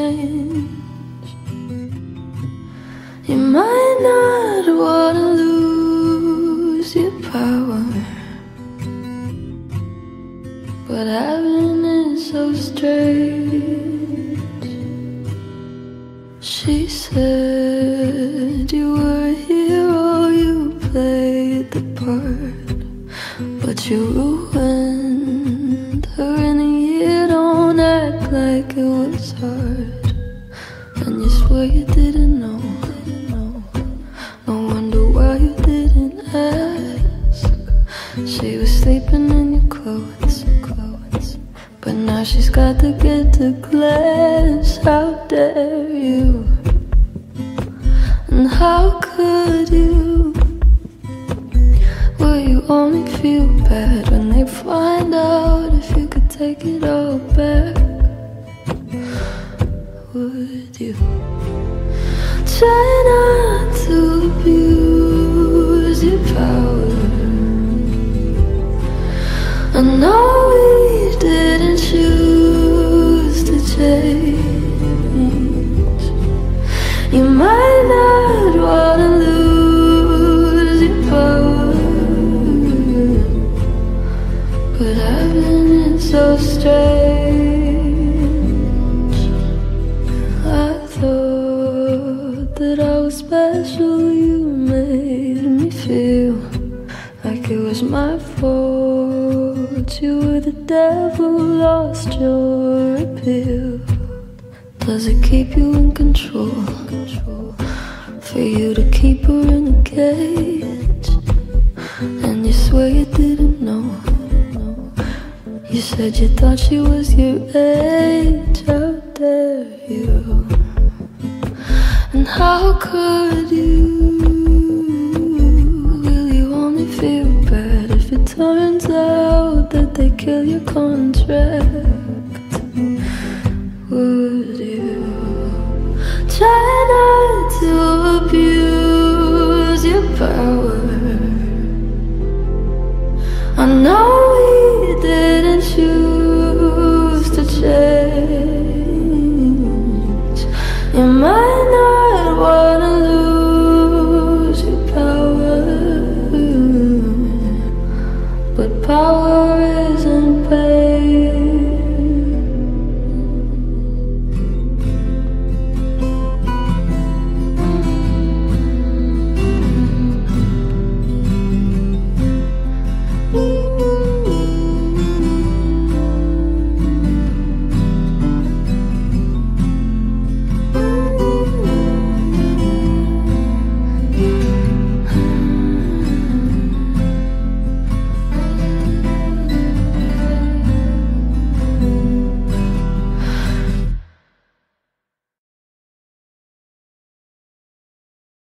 change. You might not wanna lose your power, but having it so strange. She said you were a hero, you played the part, but you ruined her in a year. Don't act like it was hard, and you swear you didn't know. No wonder why you didn't ask. She was sleeping in your clothes, but now she's got to get to class. How dare you? And how could you? Will you only feel bad when they find out if you could take it all back? Would you try not to abuse your power? I know we didn't choose to change. You might not wanna lose your power, but having it so strange. I thought that I was special. You made me feel like it was my fault. You were the devil, lost your appeal. Does it keep you in control? For you to keep her in a cage, and you swear you didn't know. You said you thought she was your age. How dare you? And how could you? Will you only feel bad if it turns out that they kill your conscience?